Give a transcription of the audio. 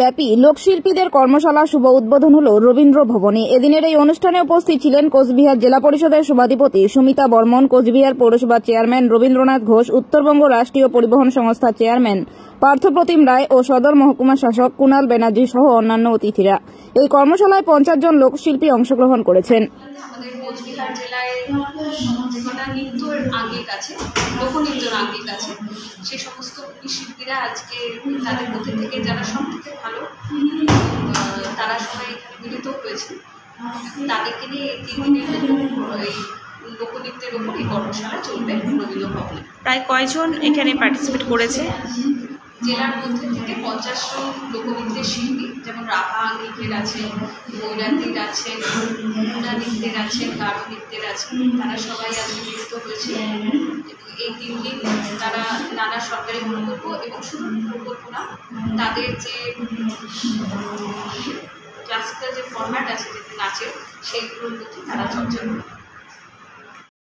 ব্যাপী লোকশিল্পীদের কর্মশালা শুভ উদ্বোধন হল রবীন্দ্র ভবনে। এদিনের এই অনুষ্ঠানে উপস্থিত ছিলেন কোচবিহার জেলা পরিষদের সভাধিপতি সুমিতা বর্মন, কোচবিহার পৌরসভার চেয়ারম্যান রবীন্দ্রনাথ ঘোষ, উত্তরবঙ্গ রাষ্ট্রীয় পরিবহন সংস্থার চেয়ারম্যান পার্থপ্রতিম রায় ও সদর মহকুমা শাসক কুণাল ব্যানার্জি সহ অন্যান্য অতিথিরা। এই কর্মশালায় 50 জন লোকশিল্পী অংশগ্রহণ করেছেন। আমাদের কোচবিহার জেলায় যেটা নৃত্যের আঙ্গিক আছে, লোকনৃত্যের আঙ্গিক আছে, সেই সমস্ত শিল্পীরা আজকে তাদের মধ্যে থেকে যারা সব থেকে ভালো তারা সবাই এখানে মিলিত হয়েছে। তাদেরকে নিয়ে 3 দিনের এই লোকনৃত্যের উপর এই কর্মশালা চলবে রবীন্দ্র ভবনে। প্রায় কয়জন এখানে পার্টিসিপেট করেছে? জেলার মধ্যে থেকে 50 জন লোকনৃত্যের শিল্পী, যেমন রাভা নৃত্যের আছে, বৈরাতির আছে, মুন্ডা নৃত্যের আছে, গারো নৃত্যের আছে, তারা সবাই আজকে মিলিত হয়েছে। এই 3 দিন তারা নানা সরকারি প্রকল্প এবং শুধু প্রকল্প না, তাদের যে ক্লাসিক্যাল যে ফরম্যাট আছে যে নাচের, সেইগুলোর প্রতি তারা চর্চা করে।